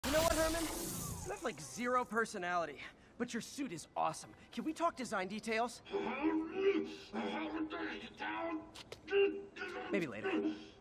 You know what, Herman? You have like zero personality, but your suit is awesome. Can we talk design details? Maybe later.